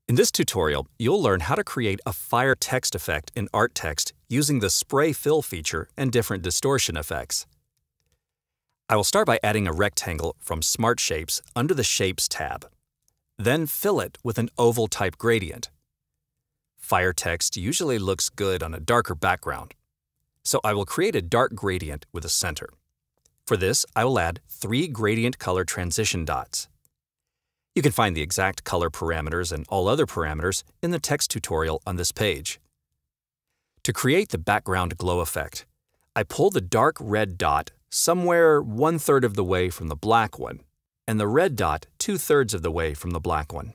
In this tutorial, you'll learn how to create a fire text effect in art text using the spray fill feature and different distortion effects. I will start by adding a rectangle from Smart Shapes under the Shapes tab. Then fill it with an oval type gradient. Fire text usually looks good on a darker background, so I will create a dark gradient with a center. For this, I will add 3 gradient color transition dots. You can find the exact color parameters and all other parameters in the text tutorial on this page. To create the background glow effect, I pull the dark red dot somewhere 1/3 of the way from the black one, and the red dot 2/3 of the way from the black one.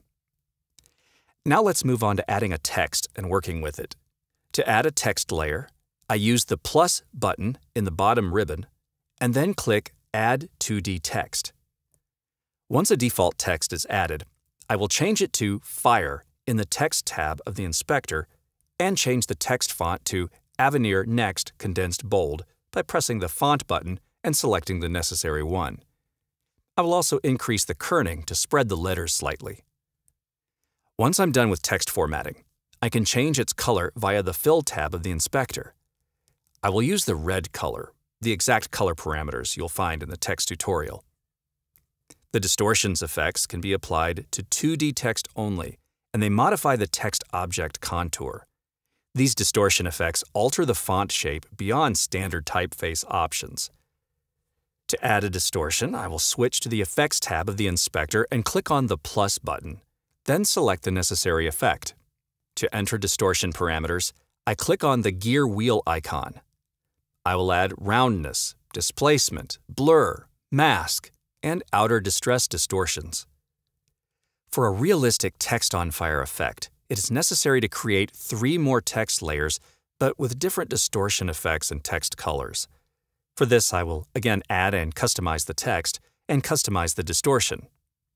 Now let's move on to adding a text and working with it. To add a text layer, I use the plus button in the bottom ribbon, and then click Add 2D Text. Once a default text is added, I will change it to Fire in the Text tab of the inspector and change the text font to Avenir Next Condensed Bold by pressing the Font button and selecting the necessary one. I will also increase the kerning to spread the letters slightly. Once I'm done with text formatting, I can change its color via the Fill tab of the inspector. I will use the red color, the exact color parameters you'll find in the text tutorial. The distortions effects can be applied to 2D text only, and they modify the text object contour. These distortion effects alter the font shape beyond standard typeface options. To add a distortion, I will switch to the Effects tab of the inspector and click on the plus button, then select the necessary effect. To enter distortion parameters, I click on the gear wheel icon. I will add roundness, displacement, blur, mask, and outer distress distortions. For a realistic text on fire effect, it is necessary to create 3 more text layers, but with different distortion effects and text colors. For this, I will again add and customize the text and customize the distortion.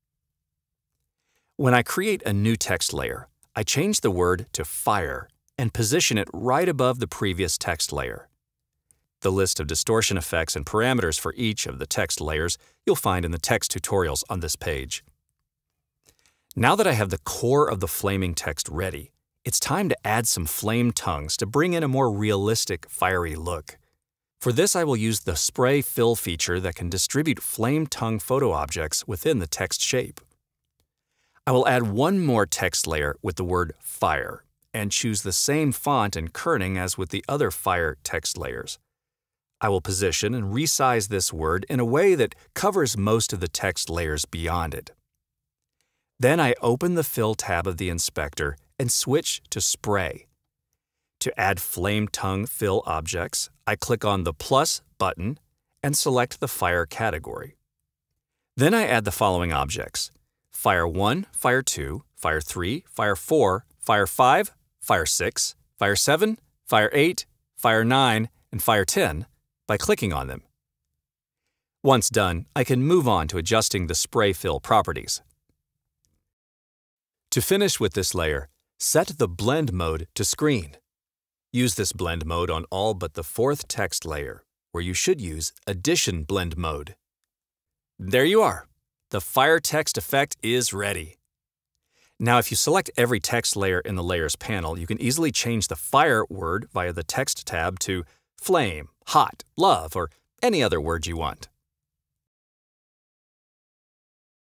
When I create a new text layer, I change the word to fire and position it right above the previous text layer. The list of distortion effects and parameters for each of the text layers you'll find in the text tutorials on this page. Now that I have the core of the flaming text ready, it's time to add some flame tongues to bring in a more realistic, fiery look. For this, I will use the spray fill feature that can distribute flame tongue photo objects within the text shape. I will add one more text layer with the word fire and choose the same font and kerning as with the other fire text layers. I will position and resize this word in a way that covers most of the text layers beyond it. Then I open the Fill tab of the inspector and switch to Spray. To add flame tongue fill objects, I click on the plus button and select the fire category. Then I add the following objects: Fire 1, Fire 2, Fire 3, Fire 4, Fire 5, Fire 6, Fire 7, Fire 8, Fire 9, and Fire 10 by clicking on them. Once done, I can move on to adjusting the spray fill properties. To finish with this layer, set the blend mode to screen. Use this blend mode on all but the 4th text layer, where you should use Addition blend mode. There you are! The fire text effect is ready. Now, if you select every text layer in the Layers panel, you can easily change the fire word via the Text tab to flame, hot, love, or any other word you want.